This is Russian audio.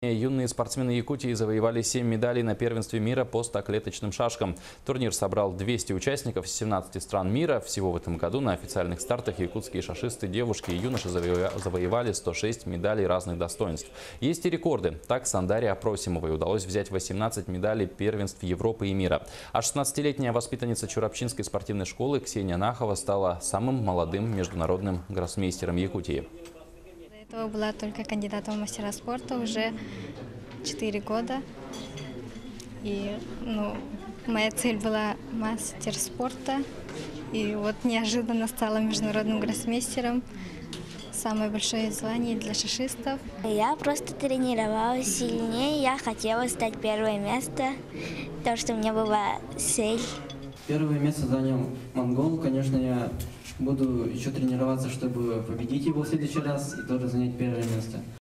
Юные спортсмены Якутии завоевали 7 медалей на первенстве мира по стоклеточным шашкам. Турнир собрал 200 участников из 17 стран мира. Всего в этом году на официальных стартах якутские шашисты, девушки и юноши завоевали 106 медалей разных достоинств. Есть и рекорды. Так, Сандаре Апросимовой удалось взять 18 медалей первенств Европы и мира. А 16-летняя воспитанница Чурапчинской спортивной школы Ксения Нахова стала самым молодым международным гроссмейстером Якутии. До этого была только кандидатом в мастера спорта уже 4 года. И моя цель была мастер спорта. И вот неожиданно стала международным гроссмейстером. Самое большое звание для шашистов. Я просто тренировалась сильнее. Я хотела стать первое место, потому что у меня была цель. Первое место занял монгол. Конечно, я буду еще тренироваться, чтобы победить его в следующий раз и тоже занять первое место.